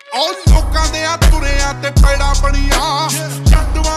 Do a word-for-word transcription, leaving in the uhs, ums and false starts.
ਉਹ ਲੋਕਾਂ ਦੇ ਆ ਤੁਰਿਆਂ ਤੇ ਪੈੜਾ ਬਣੀਆਂ ਛੱਡ